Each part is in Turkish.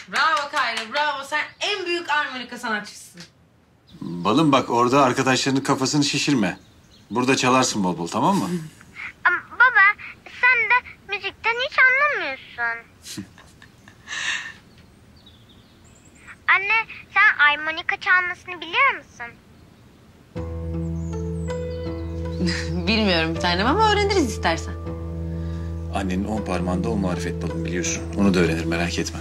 Bravo Kayra, bravo. Sen en büyük armonika sanatçısısın. Balım bak orada arkadaşlarının kafasını şişirme. Burada çalarsın bol bol, tamam mı? Ama baba sen de müzikten hiç anlamıyorsun. Anne sen armonika çalmasını biliyor musun? Bilmiyorum bir tanem ama öğreniriz istersen. Annenin 10 parmağında o marifet balım biliyorsun. Onu da öğrenir, merak etme.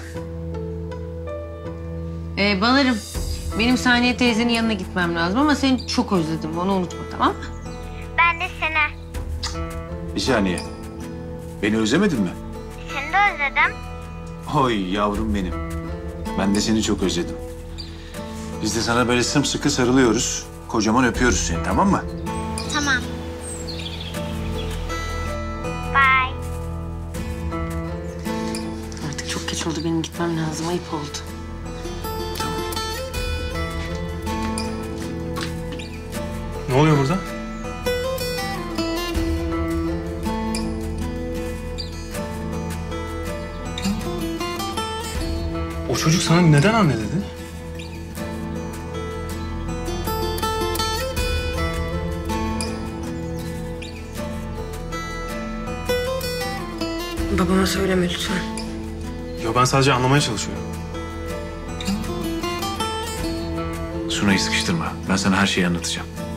Balarım, benim Saniye teyzenin yanına gitmem lazım ama seni çok özledim. Onu unutma, tamam mı? Ben de seni. Bir saniye. Beni özlemedin mi? Seni de özledim. Oy yavrum benim. Ben de seni çok özledim. Biz de sana böyle sımsıkı sarılıyoruz. Kocaman öpüyoruz seni, tamam mı? Tamam. Bye. Artık çok geç oldu. Benim gitmem lazım. Ayıp oldu. Ne oluyor burada? O çocuk sana neden anne dedi? Babama söyleme lütfen. Yo, ben sadece anlamaya çalışıyorum. Sunay'ı sıkıştırma. Ben sana her şeyi anlatacağım.